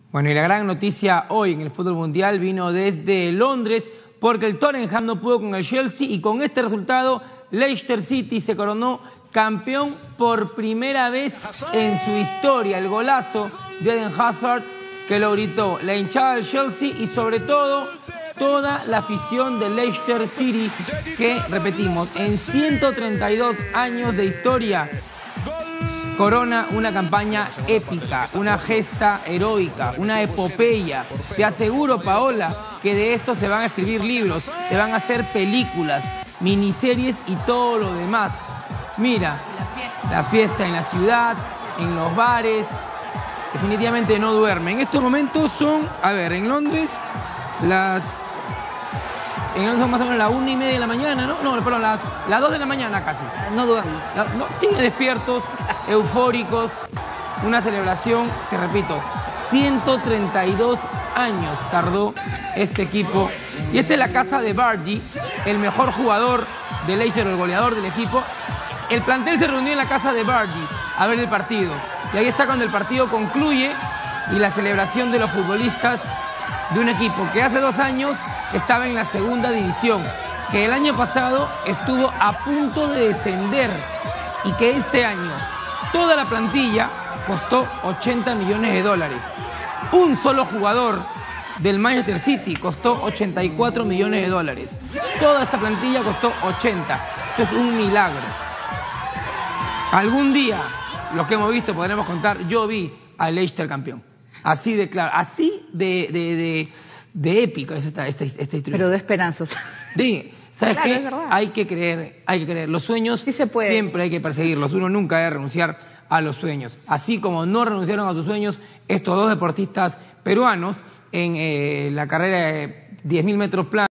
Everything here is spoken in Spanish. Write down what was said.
Bueno, y la gran noticia hoy en el fútbol mundial vino desde Londres, porque el Tottenham no pudo con el Chelsea y con este resultado Leicester City se coronó campeón por primera vez en su historia. El golazo de Eden Hazard, que lo gritó la hinchada del Chelsea y sobre todo toda la afición de Leicester City, que, repetimos, en 132 años de historia corona una campaña épica, una gesta heroica, una epopeya. Te aseguro, Paola, que de esto se van a escribir libros, se van a hacer películas, miniseries y todo lo demás. Mira, la fiesta en la ciudad, en los bares, definitivamente no duerme. En estos momentos son, en Londres, son más o menos las 1:30 de la mañana, ¿no? No, perdón, las 2 de la mañana casi. No duermen. Siguen despiertos, eufóricos, una celebración que, repito, 132 años tardó este equipo. Y esta es la casa de Vardy, el mejor jugador de Leicester, el goleador del equipo. El plantel se reunió en la casa de Vardy a ver el partido. Y ahí está cuando el partido concluye y la celebración de los futbolistas de un equipo que hace 2 años estaba en la segunda división, que el año pasado estuvo a punto de descender y que este año toda la plantilla costó 80 millones de dólares. Un solo jugador del Manchester City costó 84 millones de dólares. Toda esta plantilla costó 80. Esto es un milagro. Algún día, lo que hemos visto, podremos contar, yo vi a Leicester campeón. Así de claro, así de épico es esta historia. Pero de esperanzas. Sí, ¿sabes claro, qué? Es verdad. Hay que creer. Los sueños sí se puede. Siempre hay que perseguirlos. Uno nunca debe renunciar a los sueños. Así como no renunciaron a sus sueños estos 2 deportistas peruanos en la carrera de 10.000 metros planos.